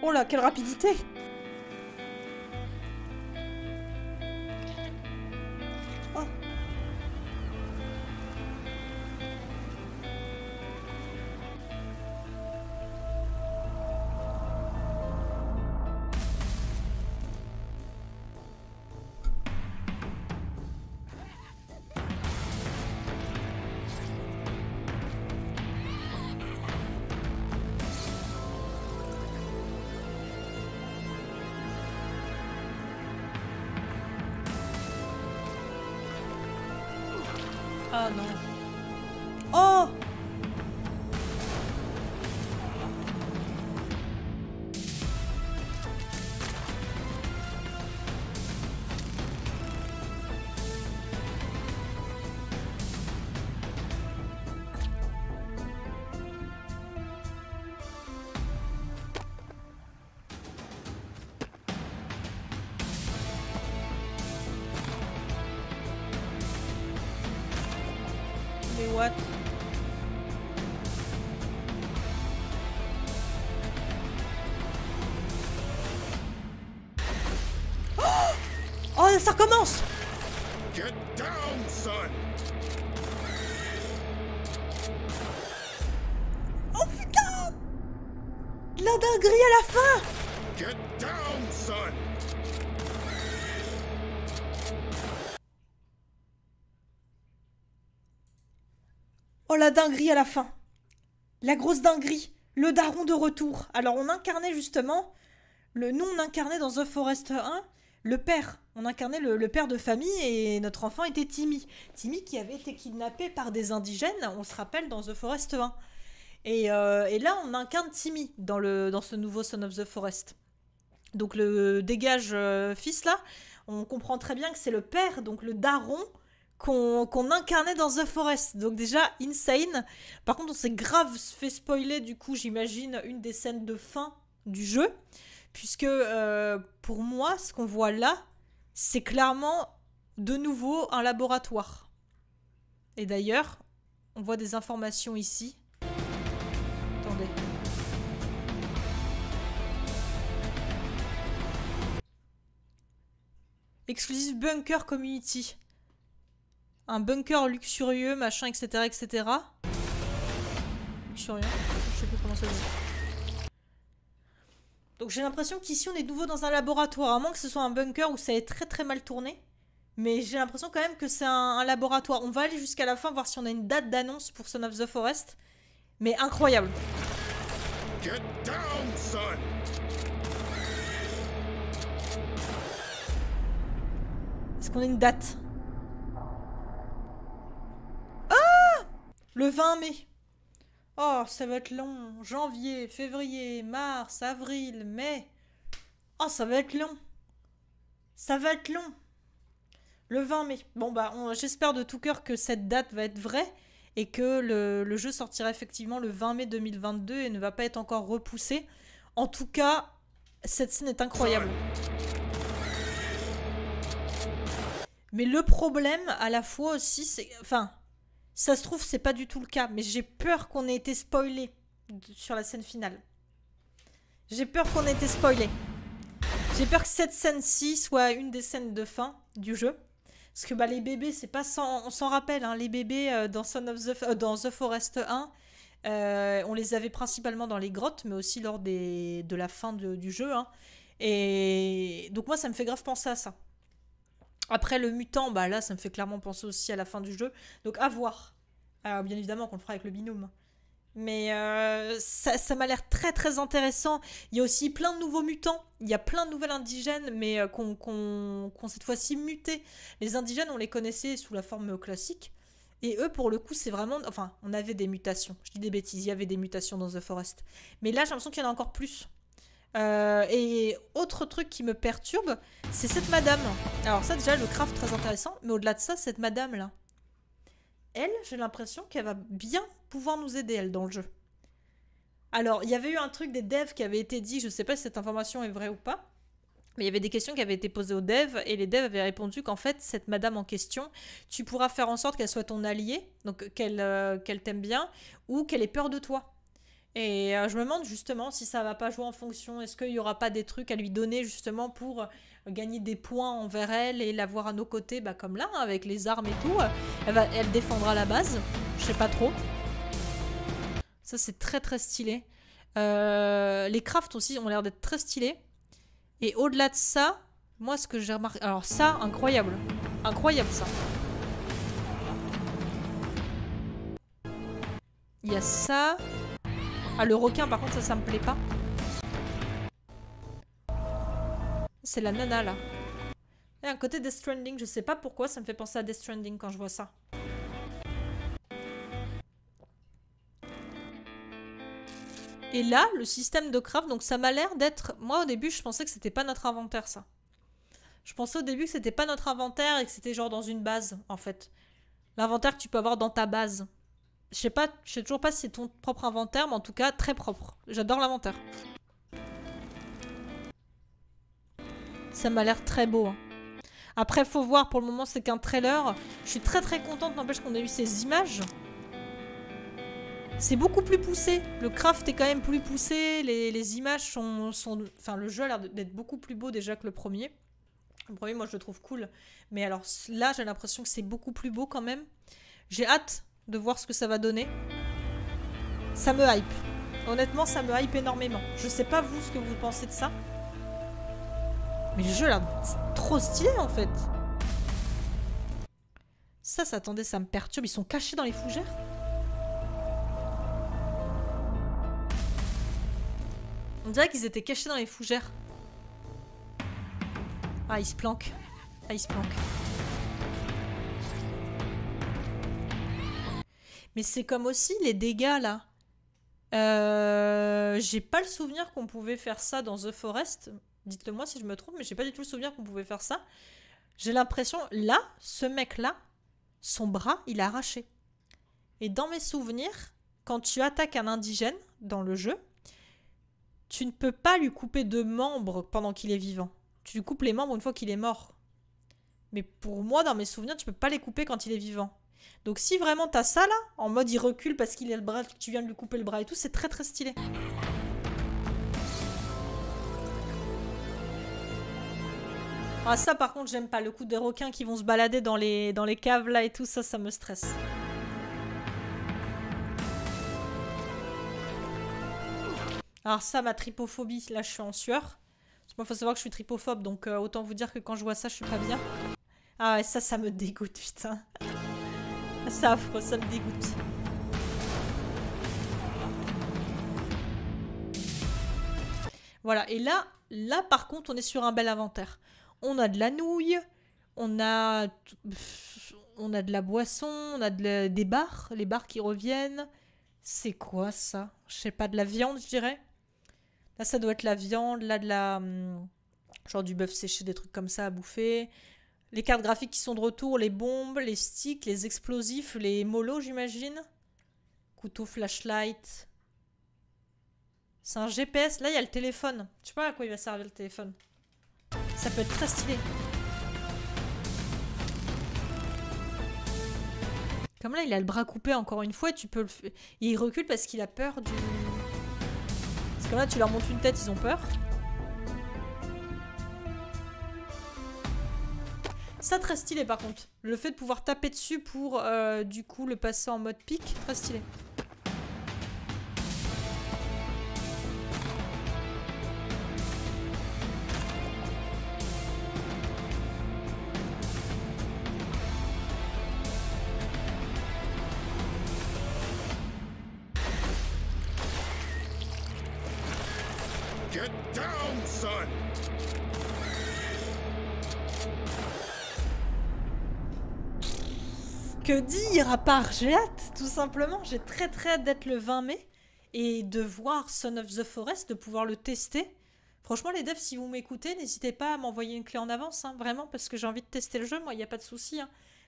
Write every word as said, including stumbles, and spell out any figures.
Oh là, quelle rapidité! Oh. Ah non. Oh! Mais what? Oh! Oh, ça recommence! Get down, son! Oh putain! La dinguerie à la fin! Get down, son! Oh la dinguerie à la fin. La grosse dinguerie. Le daron de retour. Alors on incarnait justement, le, nous on incarnait dans The Forest un, le père. On incarnait le, le père de famille et notre enfant était Timmy. Timmy qui avait été kidnappé par des indigènes, on se rappelle, dans The Forest un. Et, euh, et là on incarne Timmy dans, le, dans ce nouveau Son of the Forest. Donc le dégage euh, fils là, on comprend très bien que c'est le père, donc le daron, qu'on qu'on incarnait dans The Forest. Donc déjà, insane. Par contre, on s'est grave fait spoiler, du coup, j'imagine, une des scènes de fin du jeu. Puisque, euh, pour moi, ce qu'on voit là, c'est clairement, de nouveau, un laboratoire. Et d'ailleurs, on voit des informations ici. Attendez. Exclusive Bunker Community. Un bunker luxurieux, machin, et cetera, et cetera. Luxurieux, je sais plus comment ça dit. Donc j'ai l'impression qu'ici on est de nouveau dans un laboratoire, à moins que ce soit un bunker où ça ait très très mal tourné. Mais j'ai l'impression quand même que c'est un, un laboratoire. On va aller jusqu'à la fin, voir si on a une date d'annonce pour Son of the Forest. Mais incroyable. Get down, son! Est-ce qu'on a une date? Le vingt mai. Oh, ça va être long. Janvier, février, mars, avril, mai. Oh, ça va être long. Ça va être long. Le vingt mai. Bon, bah, j'espère de tout cœur que cette date va être vraie et que le, le jeu sortira effectivement le vingt mai deux mille vingt-deux et ne va pas être encore repoussé. En tout cas, cette scène est incroyable. Mais le problème, à la fois aussi, c'est... Enfin... Ça se trouve, c'est pas du tout le cas, mais j'ai peur qu'on ait été spoilé sur la scène finale. J'ai peur qu'on ait été spoilé. J'ai peur que cette scène-ci soit une des scènes de fin du jeu. Parce que bah, les bébés, c'est pas sans... On s'en rappelle, hein, les bébés euh, dans, Son of the... euh, dans The Forest un, euh, on les avait principalement dans les grottes, mais aussi lors des... de la fin de... du jeu. Hein. Et donc moi, ça me fait grave penser à ça. Après le mutant, bah là ça me fait clairement penser aussi à la fin du jeu. Donc à voir. Alors bien évidemment qu'on le fera avec le binôme. Mais euh, ça, ça m'a l'air très très intéressant. Il y a aussi plein de nouveaux mutants. Il y a plein de nouvelles indigènes, mais euh, qu'on qu'on, qu'on cette fois-ci muté. Les indigènes, on les connaissait sous la forme classique. Et eux, pour le coup, c'est vraiment... Enfin, on avait des mutations. Je dis des bêtises, il y avait des mutations dans The Forest. Mais là, j'ai l'impression qu'il y en a encore plus. Euh, et autre truc qui me perturbe, c'est cette madame. Alors ça déjà, le craft très intéressant, mais au-delà de ça, cette madame là, elle, j'ai l'impression qu'elle va bien pouvoir nous aider, elle, dans le jeu. Alors, il y avait eu un truc des devs qui avait été dit, je sais pas si cette information est vraie ou pas, mais il y avait des questions qui avaient été posées aux devs, et les devs avaient répondu qu'en fait, cette madame en question, tu pourras faire en sorte qu'elle soit ton alliée, donc qu'elle euh, qu'elle t'aime bien, ou qu'elle ait peur de toi. Et euh, je me demande justement si ça va pas jouer en fonction. Est-ce qu'il y aura pas des trucs à lui donner justement pour euh, gagner des points envers elle et l'avoir à nos côtés, bah, comme là, hein, avec les armes et tout. Elle, va, elle défendra la base. Je sais pas trop. Ça, c'est très très stylé. Euh, les crafts aussi ont l'air d'être très stylés. Et au-delà de ça, moi, ce que j'ai remarqué... Alors ça, incroyable. Incroyable, ça. Il y a ça... Ah, le requin, par contre, ça, ça me plaît pas. C'est la nana, là. Et un côté Death Stranding, je sais pas pourquoi, ça me fait penser à Death Stranding quand je vois ça. Et là, le système de craft, donc ça m'a l'air d'être... Moi, au début, je pensais que c'était pas notre inventaire, ça. Je pensais au début que c'était pas notre inventaire et que c'était genre dans une base, en fait. L'inventaire que tu peux avoir dans ta base. Je sais pas, je sais toujours pas si c'est ton propre inventaire, mais en tout cas, très propre. J'adore l'inventaire. Ça m'a l'air très beau. Hein. Après, faut voir, pour le moment, c'est qu'un trailer. Je suis très très contente, n'empêche qu'on ait eu ces images. C'est beaucoup plus poussé. Le craft est quand même plus poussé. Les, les images sont, sont... Enfin, le jeu a l'air d'être beaucoup plus beau déjà que le premier. Le premier, moi, je le trouve cool. Mais alors là, j'ai l'impression que c'est beaucoup plus beau quand même. J'ai hâte de voir ce que ça va donner. Ça me hype. Honnêtement, ça me hype énormément. Je sais pas vous ce que vous pensez de ça. Mais le jeu, là, c'est trop stylé, en fait. Ça, ça, attendez, ça me perturbe. Ils sont cachés dans les fougères. On dirait qu'ils étaient cachés dans les fougères. Ah, ils se planquent. Ah, ils se planquent. Mais c'est comme aussi les dégâts, là. Euh, j'ai pas le souvenir qu'on pouvait faire ça dans The Forest. Dites-le moi si je me trompe, mais j'ai pas du tout le souvenir qu'on pouvait faire ça. J'ai l'impression... Là, ce mec-là, son bras, il est arraché. Et dans mes souvenirs, quand tu attaques un indigène dans le jeu, tu ne peux pas lui couper de membres pendant qu'il est vivant. Tu lui coupes les membres une fois qu'il est mort. Mais pour moi, dans mes souvenirs, tu peux pas les couper quand il est vivant. Donc si vraiment t'as ça là, en mode il recule parce qu'il a le bras, tu viens de lui couper le bras et tout, c'est très très stylé. Ah ça par contre j'aime pas, le coup des requins qui vont se balader dans les, dans les caves là et tout, ça, ça me stresse. Alors ça, ma tripophobie, là je suis en sueur. Parce que moi, faut savoir que je suis tripophobe, donc euh, autant vous dire que quand je vois ça, je suis pas bien. Ah ouais, ça, ça me dégoûte, putain. C'est affreux, ça me dégoûte. Voilà, et là, là par contre, on est sur un bel inventaire. On a de la nouille, on a, on a de la boisson, on a de la... des bars, les bars qui reviennent. C'est quoi ça? Je sais pas, de la viande, je dirais. Là, ça doit être la viande, là, de la... Hum, genre du bœuf séché, des trucs comme ça à bouffer. Les cartes graphiques qui sont de retour, les bombes, les sticks, les explosifs, les molos, j'imagine. Couteau, flashlight. C'est un G P S. Là, il y a le téléphone. Je sais pas à quoi il va servir le téléphone. Ça peut être très stylé. Comme là, il a le bras coupé encore une fois. Et tu peux le... Et il recule parce qu'il a peur du... Parce que là, tu leur montres une tête, ils ont peur. Ça, très stylé par contre. Le fait de pouvoir taper dessus pour, euh, du coup, le passer en mode pique, très stylé. Get down, son! Que dire à part j'ai hâte, tout simplement. J'ai très très hâte d'être le vingt mai et de voir Son of the Forest, de pouvoir le tester. Franchement les devs, si vous m'écoutez, n'hésitez pas à m'envoyer une clé en avance, hein, vraiment, parce que j'ai envie de tester le jeu, moi il n'y a pas de souci. Hein.